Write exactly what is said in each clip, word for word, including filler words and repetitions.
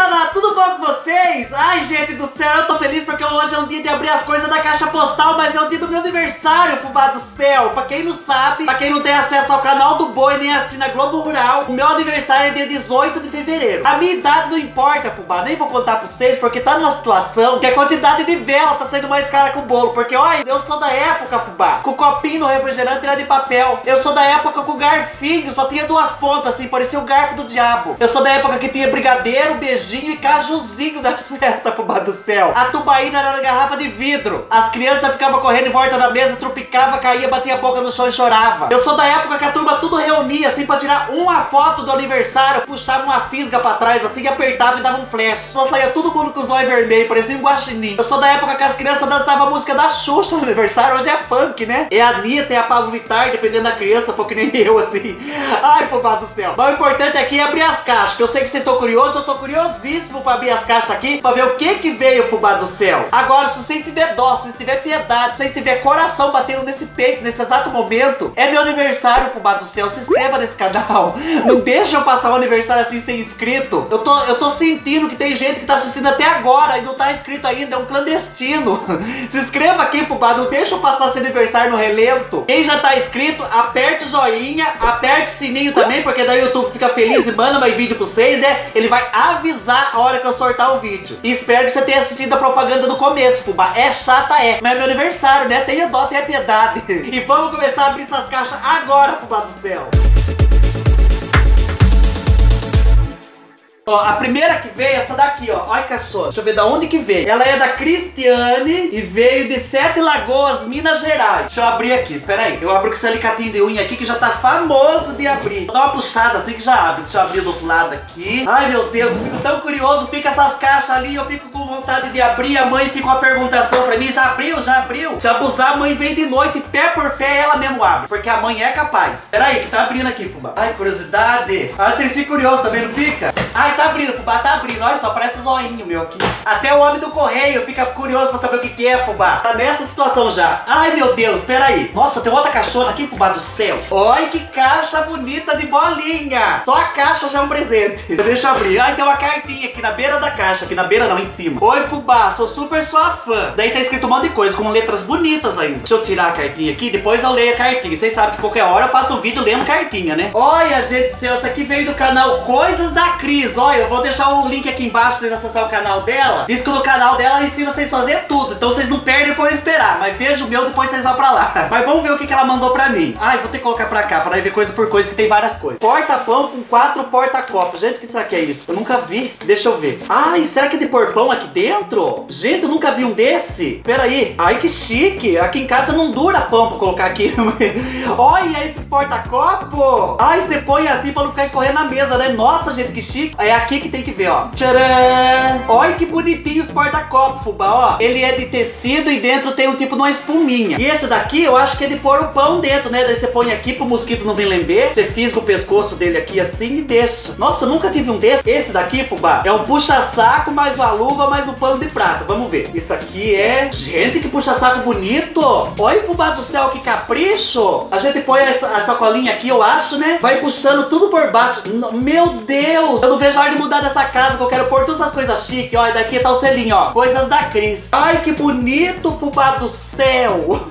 Galera, tudo bom com vocês? Ai, gente do céu, eu tô feliz porque hoje é um dia de abrir as coisas da caixa postal, mas é o dia do meu aniversário, fubá do céu. Pra quem não sabe, pra quem não tem acesso ao canal do Boi nem assina Globo Rural, o meu aniversário é dia dezoito de fevereiro. A minha idade não importa, fubá, nem vou contar pra vocês, porque tá numa situação que a quantidade de vela tá sendo mais cara que o bolo. Porque, olha, eu sou da época, fubá, com o copinho no refrigerante era de papel. Eu sou da época com o garfinho, só tinha duas pontas, assim, parecia o garfo do diabo. Eu sou da época que tinha brigadeiro, beijinho e cajuzinho das festas, fubá do céu. A tubaína era na garrafa de vidro. As crianças ficavam correndo em volta da mesa, tropicava, caía, batia a boca no chão e chorava. Eu sou da época que a turma tudo reunia, assim, pra tirar uma foto do aniversário, puxava uma fisga pra trás, assim, e apertava e dava um flash. Só saía todo mundo com os olhos vermelhos, parecia um guaxinim. Eu sou da época que as crianças dançavam a música da Xuxa no aniversário, hoje é funk, né? É a Anitta, é a Pablo Vittar, dependendo da criança, foi que nem eu, assim. Ai, fubá do céu. Mas o importante aqui é abrir as caixas, que eu sei que vocês estão curiosos, eu tô curiosíssimo pra abrir as caixas aqui, pra ver o que que veio, fubá do céu. Agora, se vocês tiverem dó, se vocês tiverem piedade, se vocês tiverem coração batendo nesse peito, nesse exato momento, é meu aniversário, fubá do céu. Se inscreva nesse canal. Não deixa eu passar o aniversário assim sem inscrito. Eu tô, eu tô sentindo que tem gente que tá assistindo até agora e não tá inscrito ainda, é um clandestino. Se inscreva aqui, fubá, não deixa eu passar esse aniversário no relento. Quem já tá inscrito, aperte o joinha, aperte o sininho também, porque daí o YouTube fica feliz e manda mais vídeo pra vocês, né? Ele vai avisar a hora que eu sortar o vídeo. E espero que você tenha assistido a propaganda do começo, fubá. É chata, é. Mas é meu aniversário, né? Tenha dó, tenha piedade. E vamos começar a abrir essas caixas agora, fubá do céu. Ó, a primeira que veio é essa daqui, ó. Olha, cachorro. Deixa eu ver da onde que veio. Ela é da Cristiane e veio de Sete Lagoas, Minas Gerais. Deixa eu abrir aqui, espera aí. Eu abro com esse alicatinho de unha aqui que já tá famoso de abrir. Vou dar uma puxada assim que já abre. Deixa eu abrir do outro lado aqui. Ai, meu Deus, eu fico tão curioso. Fica essas caixas ali, eu fico com vontade de abrir. A mãe fica uma perguntação pra mim. Já abriu? Já abriu? Se abusar, a mãe vem de noite, pé por pé, ela mesmo abre. Porque a mãe é capaz. Espera aí, que tá abrindo aqui, fubá. Ai, curiosidade. Ah, vocês ficam curiosos também, não fica? Ai, tá abrindo, fubá, tá abrindo. Olha só, parece um zoinho meu aqui. Até o homem do correio fica curioso pra saber o que que é, fubá. Tá nessa situação já. Ai, meu Deus, pera aí. Nossa, tem outra caixona aqui, fubá do céu. Olha que caixa bonita de bolinha. Só a caixa já é um presente. Deixa eu abrir. Ai, tem uma cartinha aqui na beira da caixa. Aqui na beira não, em cima. Oi, fubá, sou super sua fã. Daí tá escrito um monte de coisa, com letras bonitas ainda. Deixa eu tirar a cartinha aqui, depois eu leio a cartinha. Vocês sabem que qualquer hora eu faço um vídeo lendo cartinha, né? Olha, gente do céu, essa aqui veio do canal Coisas da Cris. Olha, eu vou deixar o link aqui embaixo pra vocês acessarem o canal dela. Diz que no canal dela ela ensina vocês a fazer tudo. Então vocês não perdem por esperar. Mas veja o meu, depois vocês vão pra lá. Mas vamos ver o que que ela mandou pra mim. Ai, vou ter que colocar pra cá, pra ver coisa por coisa, que tem várias coisas. Porta-pão com quatro porta-copos. Gente, o que será que é isso? Eu nunca vi. Deixa eu ver. Ai, será que é de pôr pão aqui dentro? Gente, eu nunca vi um desse. Pera aí. Ai, que chique. Aqui em casa não dura pão pra colocar aqui. Olha esses porta-copos. Ai, você põe assim pra não ficar escorrendo na mesa, né? Nossa, gente, que chique. É aqui que tem que ver, ó. Tcharam! Olha que bonitinho os porta-copos, fubá, ó. Ele é de tecido e dentro tem um tipo de uma espuminha. E esse daqui eu acho que é de pôr o pão dentro, né? Daí você põe aqui pro mosquito não vir lember. Você fisga o pescoço dele aqui assim e deixa. Nossa, eu nunca tive um desse. Esse daqui, fubá, é um puxa-saco mais uma luva mais um pano de prata. Vamos ver. Isso aqui é... Gente, que puxa-saco bonito. Olha, fubá do céu, que capricho. A gente põe essa, a sacolinha aqui, eu acho, né? Vai puxando tudo por baixo. Meu Deus! Eu não vejo a hora de mudar dessa casa, que eu quero pôr todas essas coisas chiques. Olha, daqui tá o selinho, ó. Coisas da Cris. Ai, que bonito, fubá do céu.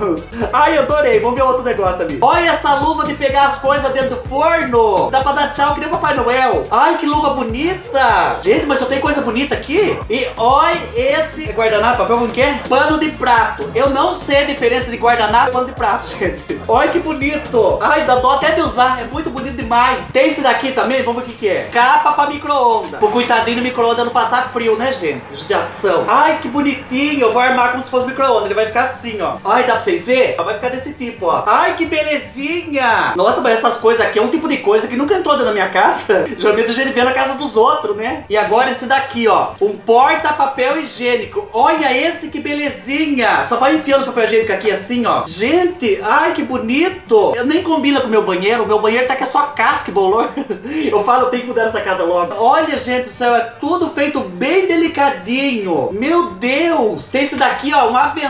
Ai, eu adorei. Vamos ver outro negócio ali. Olha essa luva de pegar as coisas dentro do forno. Dá pra dar tchau que nem o Papai Noel. Ai, que luva bonita. Gente, mas só tem coisa bonita aqui. E olha esse guardanapo, papel com o quê? Pano de prato. Eu não sei a diferença de guardanapo e pano de prato, gente. Olha que bonito. Ai, dá dó até de usar. É muito bonito demais. Tem esse daqui também, vamos ver o que que é. Capa pra micro-ondas. Pro coitadinho do micro-ondas não passar frio, né, gente? Judiação. Ai, que bonitinho. Eu vou armar como se fosse micro-ondas. Ele vai ficar assim, ó. Ai, dá pra vocês verem? Vai ficar desse tipo, ó. Ai, que belezinha. Nossa, mas essas coisas aqui é um tipo de coisa que nunca entrou dentro da minha casa. Geralmente a gente vê na casa dos outros, né? E agora esse daqui, ó. Um porta-papel higiênico. Olha esse, que belezinha. Só vai enfiando o papel higiênico aqui assim, ó. Gente, ai, que bonito. Eu nem combina com o meu banheiro. O meu banheiro tá aqui é só casca e bolor. Eu falo, eu tenho que mudar essa casa logo. Olha, gente do céu, é tudo feito bem delicadinho. Meu Deus. Tem esse daqui, ó, um avental e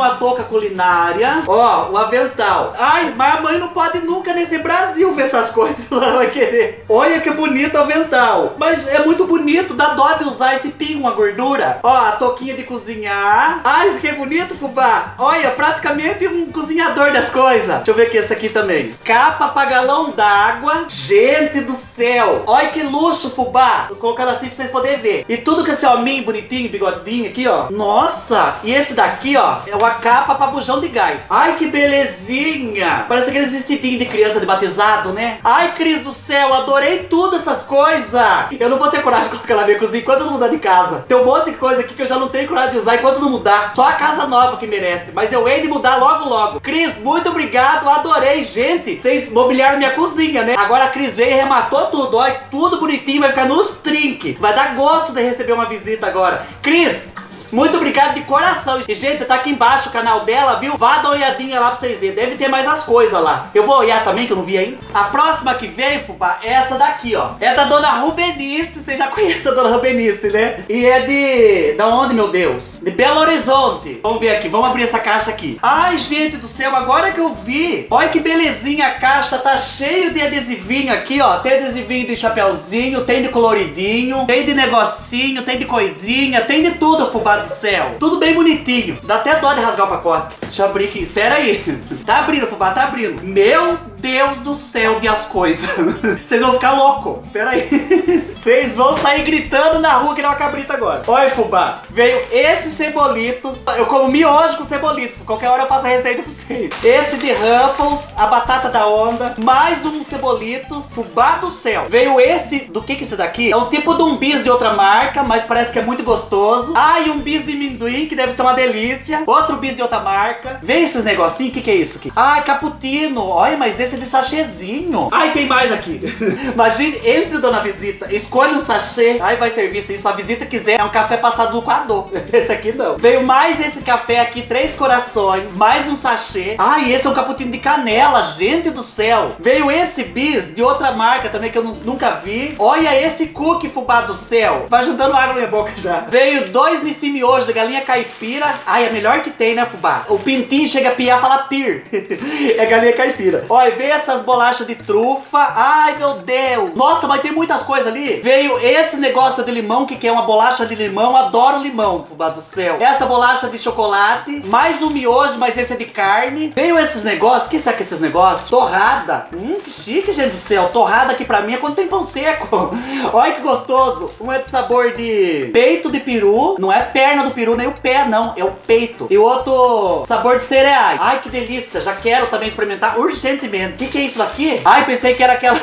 uma touca culinária. Ó, o avental. Ai, mas a mãe não pode nunca nesse Brasil ver essas coisas. Ela vai querer. Olha que bonito o avental. Mas é muito bonito, dá dó de usar esse pingo, uma gordura. Ó, a touquinha de cozinhar. Ai, fiquei bonito, fubá. Olha, praticamente um cozinhador das coisas. Deixa eu ver aqui essa aqui também. Capa pra galão d'água. Gente do céu. Olha que luxo, fubá. Tô colocando assim pra vocês poderem ver. E tudo com esse hominho bonitinho, bigodinho aqui, ó. Nossa. E esse daqui, ó, é uma capa pra bujão de gás. Ai, que belezinha. Parece aqueles vestidinhos de criança de batizado, né? Ai, Cris do céu, adorei tudo essas coisas. Eu não vou ter coragem de colocar na minha cozinha enquanto eu não mudar de casa. Tem um monte de coisa aqui que eu já não tenho coragem de usar enquanto não mudar. Só a casa nova que merece. Mas eu hei de mudar logo, logo. Cris, muito obrigado, adorei, gente. Vocês mobiliaram minha cozinha, né? Agora a Cris veio e rematou tudo. Olha, tudo bonitinho, vai ficar nos trinques. Vai dar gosto de receber uma visita agora. Cris, muito obrigado de coração. E, gente, tá aqui embaixo o canal dela, viu? Vá dar uma olhadinha lá pra vocês verem. Deve ter mais as coisas lá. Eu vou olhar também, que eu não vi ainda. A próxima que veio, fubá, é essa daqui, ó. É da Dona Rubenice. Você já conhece a Dona Rubenice, né? E é de... Da onde, meu Deus? De Belo Horizonte. Vamos ver aqui. Vamos abrir essa caixa aqui. Ai, gente do céu, agora que eu vi. Olha que belezinha a caixa. Tá cheio de adesivinho aqui, ó. Tem adesivinho de chapeuzinho, tem de coloridinho, tem de negocinho, tem de coisinha, tem de tudo, fubá do céu. Tudo bem bonitinho. Dá até dó de rasgar o pacote. Deixa eu abrir aqui. Espera aí. Tá abrindo, fubá, tá abrindo. Meu Deus do céu de as coisas. Vocês vão ficar loucos. Espera aí. Vocês vão sair gritando na rua que não é uma cabrita agora. Olha, fubá. Veio esses cebolitos. Eu como miojo com cebolitos. Qualquer hora eu faço a receita pra vocês. Esse de Ruffles, a batata da onda. Mais um cebolitos. Fubá do céu. Veio esse, do que que é esse daqui? É um tipo de um bis de outra marca, mas parece que é muito gostoso. Ah, e um bis de amendoim, que deve ser uma delícia. Outro bis de outra marca. Vem esses negocinhos, o que que é isso aqui? Ai, cappuccino. Olha, mas esse é de sachêzinho. Ai, tem mais aqui. Imagine, entre, dona visita, escolha um sachê. Ai, vai servir, se a visita quiser, é um café passado no coador. Esse aqui não. Veio mais esse café aqui, três corações, mais um sachê. Ai, esse é um cappuccino de canela, gente do céu. Veio esse bis de outra marca também, que eu nunca vi. Olha esse cookie, fubá do céu. Vai juntando água na minha boca já. Veio dois Nissim hoje de galinha caipira. Ai, é melhor que tem, né, fubá? O pintinho chega a piar e fala pir. É galinha caipira. Olha, veio essas bolachas de trufa. Ai, meu Deus. Nossa, mas tem muitas coisas ali. Veio esse negócio de limão, que, que é uma bolacha de limão. Adoro limão, fubá do céu. Essa bolacha de chocolate. Mais um miojo, mas esse é de carne. Veio esses negócios. O que será que é esses negócios? Torrada. Hum, que chique, gente do céu. Torrada aqui pra mim é quando tem pão seco. Olha que gostoso. Um é de sabor de peito de peru. Não é perna do peru, nem o pé, não. É o peito. E o outro, sabor de cereais. Ai, que delícia. Já quero também experimentar urgentemente. O que, que é isso daqui? Ai, pensei que era aquela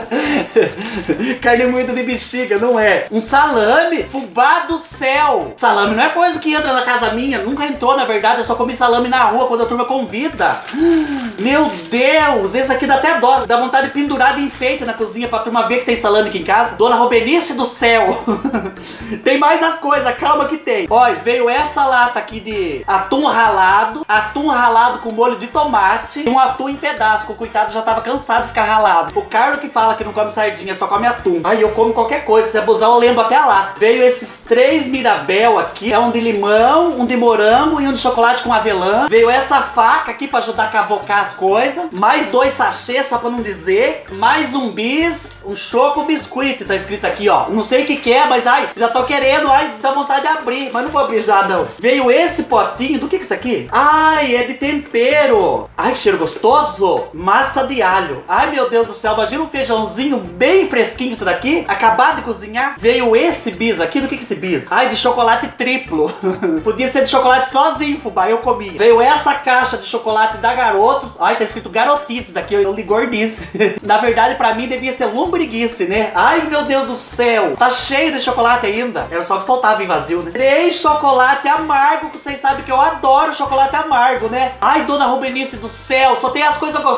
carne moída de bexiga. Não é. Um salame. Fubá do céu. Salame não é coisa que entra na casa minha. Nunca entrou, na verdade. Eu só comi salame na rua quando a turma convida. Meu Deus. Esse aqui dá até dó. Dá vontade de pendurar de enfeite na cozinha pra turma ver que tem salame aqui em casa. Dona Rubenice do céu. Tem mais as coisas. Calma que tem. Olha, veio essa lata aqui de atum ralado. Atum ralado com molho de tomate. E um atum em pedaço. O coitado já tava cansado de ficar ralado. O Carlos que fala que não come sardinha, só come atum. Ai, eu como qualquer coisa. Se abusar, eu lembro até lá. Veio esses três Mirabel aqui. É um de limão, um de morango e um de chocolate com avelã. Veio essa faca aqui pra ajudar a cavocar as coisas. Mais dois sachês, só pra não dizer. Mais um bis. Um choco biscuit, tá escrito aqui, ó. Não sei o que que é, mas ai, já tô querendo, ai, dá vontade de abrir. Mas não vou abrir já, não. Veio esse potinho, do que que é isso aqui? Ai, é de tempero. Ai, que cheiro gostoso. Massa de alho. Ai, meu Deus do céu, imagina um feijãozinho bem fresquinho isso daqui. Acabado de cozinhar. Veio esse bis aqui, do que que é esse bis? Ai, de chocolate triplo. Podia ser de chocolate sozinho, fubá, eu comi. Veio essa caixa de chocolate da Garotos. Ai, tá escrito Garotices aqui, eu li gordice. Na verdade, pra mim, devia ser lumbre preguiça, né? Ai, meu Deus do céu. Tá cheio de chocolate ainda. Era só que faltava em vazio, né? Três chocolate amargo, que vocês sabem que eu adoro chocolate amargo, né? Ai, dona Rubenice do céu. Só tem as coisas gostosas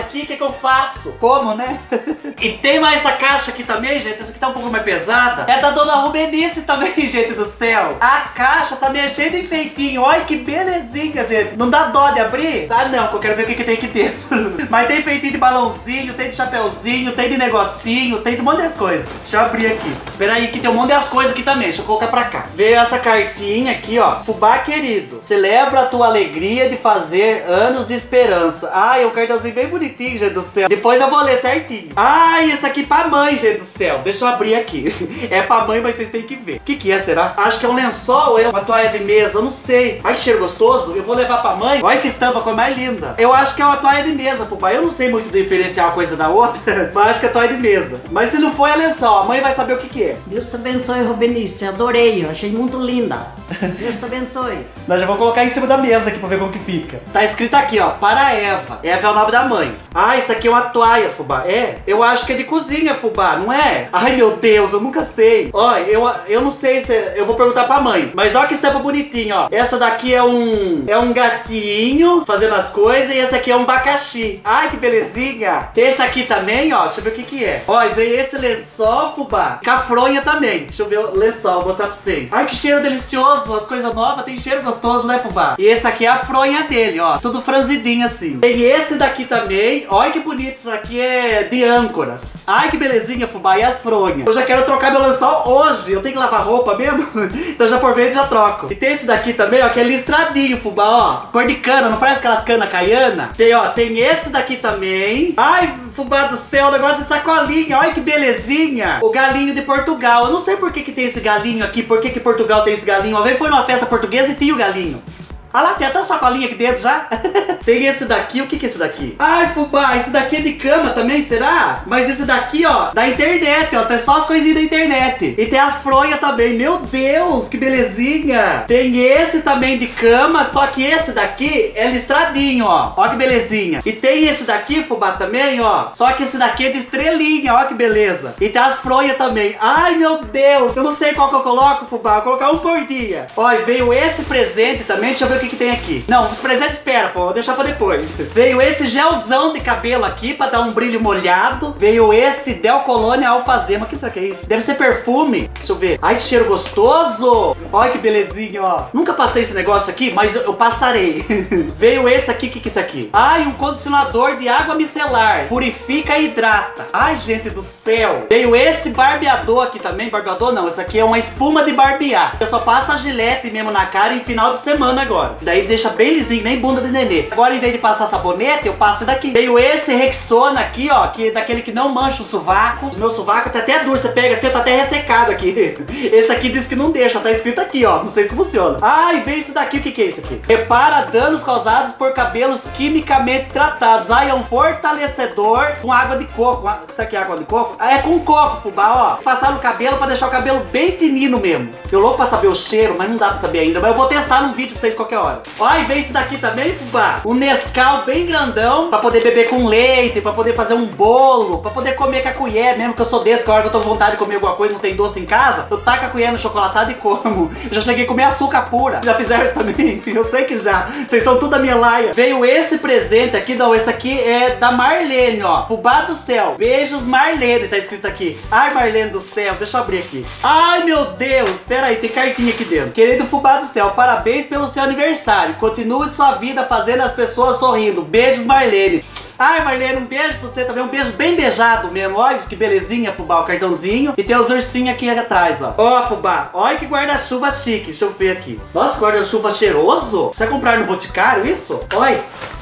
aqui, o que que eu faço? Como, né? E tem mais essa caixa aqui também, gente. Essa aqui tá um pouco mais pesada. É da dona Rubenice também, gente do céu. A caixa também é cheia de enfeitinho. Olha que belezinha, gente. Não dá dó de abrir? Tá não, que eu quero ver o que que tem aqui dentro. Mas tem enfeitinho de balãozinho, tem de chapeuzinho, tem de negocinho, tem de um monte de coisas. Deixa eu abrir aqui. Espera aí que tem um monte de coisas aqui também. Deixa eu colocar pra cá. Veio essa cartinha aqui, ó. Fubá querido, celebra a tua alegria de fazer anos de esperança. Ai, é um cartãozinho bem bonitinho, gente do céu. Depois eu vou ler certinho. Ai, isso aqui pra mãe, gente do céu. Deixa eu abrir aqui. É pra mãe, mas vocês têm que ver. O que que é, será? Acho que é um lençol ou é uma toalha de mesa, eu não sei. Ai, que cheiro gostoso. Eu vou levar pra mãe. Olha que estampa, coisa mais linda. Eu acho que é uma toalha de mesa, fubá. Eu não sei muito diferenciar uma coisa da outra, mas acho que é toalha de mesa. Mas se não for, é lençol. A mãe vai saber o que que é. Deus te abençoe, Rubenice. Adorei, eu achei muito linda. Deus te abençoe. Nós já vamos colocar em cima da mesa aqui pra ver como que fica. Tá escrito aqui, ó, para Eva. Eva é o nome da mãe. Ah, isso aqui é uma toalha, fubá. É? Eu acho que é de cozinha, fubá, não é? Ai, meu Deus, eu nunca sei. Ó, eu, eu não sei se... Eu vou perguntar pra mãe. Mas olha que estampa bonitinha, ó. Essa daqui é um... É um gatinho fazendo as coisas. E esse aqui é um abacaxi. Ai, que belezinha. Tem esse aqui também, ó. Deixa eu ver o que que é. Ó, e veio esse lençol, fubá. Cafronha também. Deixa eu ver o lençol, vou mostrar pra vocês. Ai, que cheiro delicioso. As coisas novas tem cheiro gostoso, né, fubá? E esse aqui é a fronha dele, ó. Tudo franzidinho assim. Tem esse daqui também. Olha que bonito. Isso aqui é de âncoras. Ai, que belezinha, fubá. E as fronhas. Eu já quero trocar meu lençol hoje. Eu tenho que lavar roupa mesmo. Então já por vez já troco. E tem esse daqui também, ó, que é listradinho, fubá, ó. Cor de cana, não parece aquelas canas caiana? Tem, ó, tem esse daqui também. Ai, fubá do céu, negócio de sacolinha. Olha que belezinha. O galinho de Portugal. Eu não sei por que que tem esse galinho aqui. Por que que Portugal tem esse galinho? Uma vez foi numa festa portuguesa e tinha o galinho. Ah lá, tem até uma sacolinha aqui dentro já. Tem esse daqui, o que que é esse daqui? Ai, fubá, esse daqui é de cama também, será? Mas esse daqui, ó, da internet, ó, tem só as coisinhas da internet. E tem as fronhas também, meu Deus, que belezinha. Tem esse também de cama, só que esse daqui é listradinho, ó. Ó que belezinha. E tem esse daqui, fubá, também, ó. Só que esse daqui é de estrelinha, ó que beleza. E tem as fronhas também. Ai, meu Deus, eu não sei qual que eu coloco, fubá. Vou colocar um por dia. Ó, e veio esse presente também, deixa eu ver o que que tem aqui. Não, os presentes espera, pô, vou deixar pra depois. Veio esse gelzão de cabelo aqui pra dar um brilho molhado. Veio esse Del Colônia Alfazema. O que isso aqui é isso? Deve ser perfume. Deixa eu ver. Ai, que cheiro gostoso. Olha que belezinha, ó. Nunca passei esse negócio aqui, mas eu, eu passarei. Veio esse aqui, o que que é isso aqui? Ai, um condicionador de água micelar. Purifica e hidrata. Ai, gente do céu. Veio esse barbeador aqui também. Barbeador não, esse aqui é uma espuma de barbear. Eu só passo a gilete mesmo na cara em final de semana agora. Daí deixa bem lisinho, nem bunda de nenê. Agora, em vez de passar sabonete, eu passo daqui. Veio esse Rexona aqui, ó, que é daquele que não mancha o sovaco. O meu sovaco tá até duro, você pega assim, tá até ressecado aqui. Esse aqui diz que não deixa, tá escrito aqui, ó. Não sei se funciona. Ah, e veio isso daqui, o que que é isso aqui? Repara danos causados por cabelos quimicamente tratados. Ah, é um fortalecedor com água de coco. Isso aqui é água de coco? Ah, é com coco, fubá, ó. Passar no cabelo pra deixar o cabelo bem tinino mesmo. Eu louco pra saber o cheiro, mas não dá pra saber ainda. Mas eu vou testar num vídeo pra vocês qualquer hora. Ó, e vem esse daqui também, fubá. Um Nescau bem grandão, pra poder beber com leite, pra poder fazer um bolo, pra poder comer com a colher, mesmo que eu sou desse, que a hora que eu tô com vontade de comer alguma coisa, não tem doce em casa, eu taco a colher no chocolatado e como. Eu já cheguei a comer açúcar pura. Já fizeram isso também? Eu sei que já. Vocês são tudo da minha laia. Veio esse presente aqui, não, esse aqui é da Marlene, ó. Fubá do céu. Beijos, Marlene, tá escrito aqui. Ai, Marlene do céu, deixa eu abrir aqui. Ai, meu Deus, pera aí, tem cartinha aqui dentro. Querido Fubá do céu, parabéns pelo seu aniversário. Continue sua vida fazendo as pessoas sorrindo. Beijos, Marlene. Ai, Marlene, um beijo pra você também. Um beijo bem beijado mesmo. Olha que belezinha, fubá, o cartãozinho. E tem os ursinhos aqui atrás, ó. Ó, fubá, olha que guarda-chuva chique. Deixa eu ver aqui. Nossa, guarda-chuva cheiroso. Você vai comprar no Boticário isso? Olha.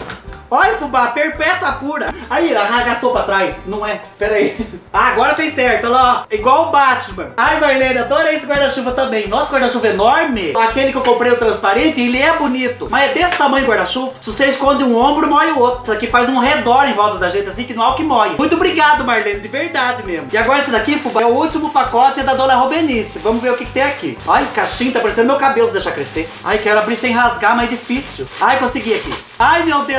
Olha, fubá, perpétua pura. Aí, arragaçou pra trás. Não é, pera aí. Ah, agora fez certo, olha lá, ó. Igual o Batman. Ai, Marlene, adorei esse guarda-chuva também. Nossa, guarda-chuva enorme. Aquele que eu comprei, o transparente, ele é bonito. Mas é desse tamanho o guarda-chuva. Se você esconde um ombro, moe o outro. Isso aqui faz um redor em volta da gente, assim, que não há o que moe. Muito obrigado, Marlene, de verdade mesmo. E agora esse daqui, fubá, é o último pacote da dona Rubenice. Vamos ver o que, que tem aqui. Ai, caixinha, tá parecendo meu cabelo se deixar crescer. Ai, quero abrir sem rasgar, mas é difícil. Ai, consegui aqui. Ai, meu Deus do céu.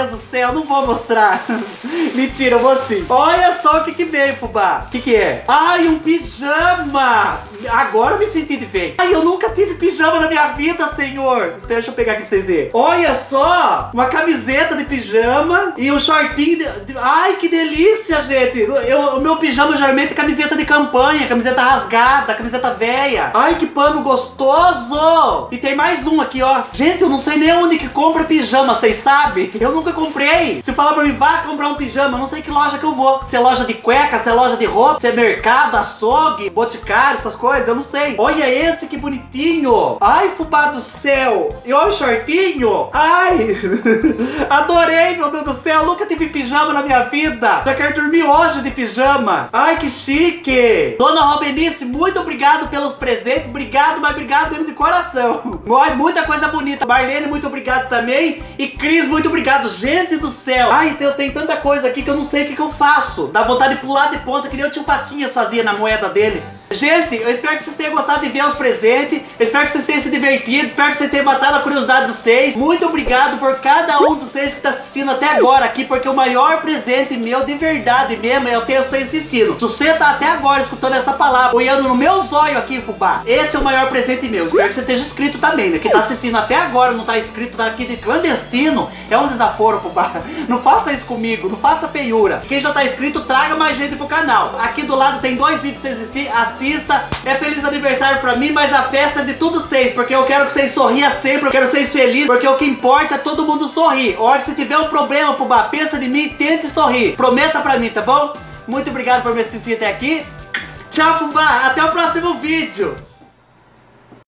céu, não vou mostrar. Mentira, eu vou sim. Olha só o que que veio, fubá. O que que é? Ai, um pijama. Agora eu me senti de vez. Ai, eu nunca tive pijama na minha vida, senhor. Espera, deixa eu pegar aqui pra vocês verem. Olha só, uma camiseta de pijama e um shortinho de... de... Ai, que delícia, gente. Eu, o meu pijama geralmente é camiseta de campanha, camiseta rasgada, camiseta velha. Ai, que pano gostoso. E tem mais um aqui, ó. Gente, eu não sei nem onde que compra pijama, vocês sabem? Eu nunca comprei. Se falar pra mim, vá comprar um pijama, eu não sei que loja que eu vou. Se é loja de cueca, se é loja de roupa, se é mercado, açougue, boticário, essas coisas, eu não sei. Olha esse, que bonitinho. Ai, fubá do céu. E olha o shortinho. Ai, adorei, meu Deus do céu. Eu nunca tive pijama na minha vida. Já quero dormir hoje de pijama. Ai, que chique. Dona Robenice, muito obrigado pelos presentes. Obrigado, mas obrigado mesmo de coração. Ai, muita coisa bonita. Marlene, muito obrigado também. E Cris, muito obrigado. Gente do céu. Ai, eu tenho tanta coisa aqui que eu não sei o que, que eu faço. Dá vontade de pular de ponta, que nem o tio Patinhas fazia na moeda dele. Gente, eu espero que vocês tenham gostado de ver os presentes. Eu espero que vocês tenham se divertido. Espero que vocês tenham matado a curiosidade dos seis. Muito obrigado por cada um dos seis que está assistindo até agora aqui, porque o maior presente meu de verdade mesmo é eu ter vocês assistindo. Se você tá até agora escutando essa palavra, olhando no meu zóio aqui, fubá, esse é o maior presente meu. Espero que você esteja inscrito também, né? Quem tá assistindo até agora não tá inscrito, tá aqui de clandestino, é um desaforo, fubá. Não faça isso comigo, não faça feiura. Quem já tá inscrito, traga mais gente pro canal. Aqui do lado tem dois vídeos pra vocês assistirem. Assista. É feliz aniversário pra mim, mas a festa é de todos vocês, porque eu quero que vocês sorriam sempre, eu quero vocês felizes, porque o que importa é todo mundo sorrir. Hora que se tiver um problema, fubá, pensa em mim e tente sorrir. Prometa pra mim, tá bom? Muito obrigado por me assistir até aqui. Tchau, fubá, até o próximo vídeo.